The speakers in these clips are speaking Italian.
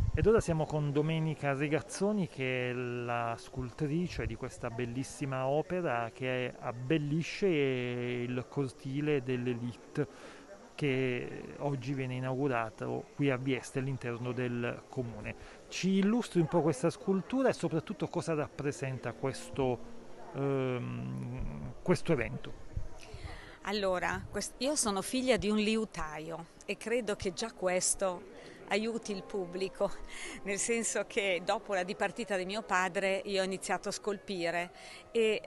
Ed ora siamo con Domenica Regazzoni, che è la scultrice di questa bellissima opera che abbellisce il cortile dell'Elite, che oggi viene inaugurato qui a Vieste all'interno del comune. Ci illustri un po' questa scultura e soprattutto cosa rappresenta questo evento. Allora, io sono figlia di un liutaio e credo che già questo aiuti il pubblico, nel senso che dopo la dipartita di mio padre io ho iniziato a scolpire e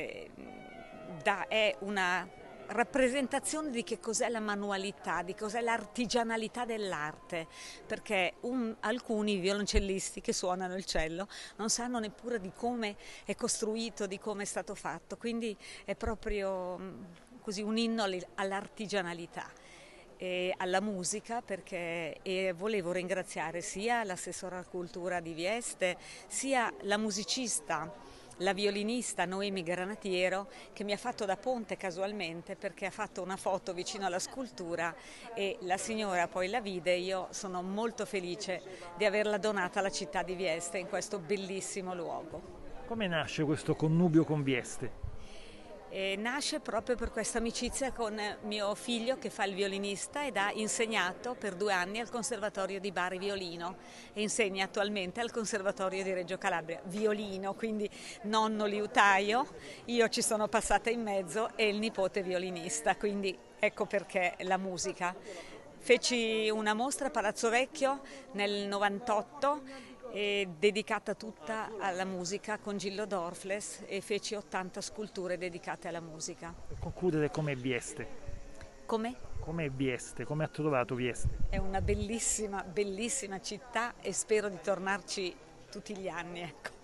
è una rappresentazione di che cos'è la manualità, di cos'è l'artigianalità dell'arte, perché alcuni violoncellisti che suonano il cello non sanno neppure di come è costruito, di come è stato fatto, quindi è proprio così un inno all'artigianalità e alla musica, perché volevo ringraziare sia l'assessora alla cultura di Vieste sia la musicista, la violinista Noemi Granatiero, che mi ha fatto da ponte casualmente perché ha fatto una foto vicino alla scultura e la signora poi la vide. Io sono molto felice di averla donata alla città di Vieste in questo bellissimo luogo. Come nasce questo connubio con Vieste? E nasce proprio per questa amicizia con mio figlio che fa il violinista ed ha insegnato per 2 anni al Conservatorio di Bari violino e insegna attualmente al Conservatorio di Reggio Calabria violino, quindi nonno liutaio, io ci sono passata in mezzo e il nipote violinista, quindi ecco perché la musica. Feci una mostra a Palazzo Vecchio nel 98 dedicata tutta alla musica con Gillo Dorfles e feci 80 sculture dedicate alla musica. Per concludere, com'è Vieste? Com'è? Com'è Vieste? Come ha trovato Vieste? È una bellissima, bellissima città e spero di tornarci tutti gli anni, ecco.